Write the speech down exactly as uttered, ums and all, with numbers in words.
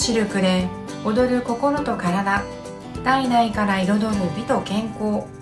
シルクで踊る心と体、体内から彩る美と健康。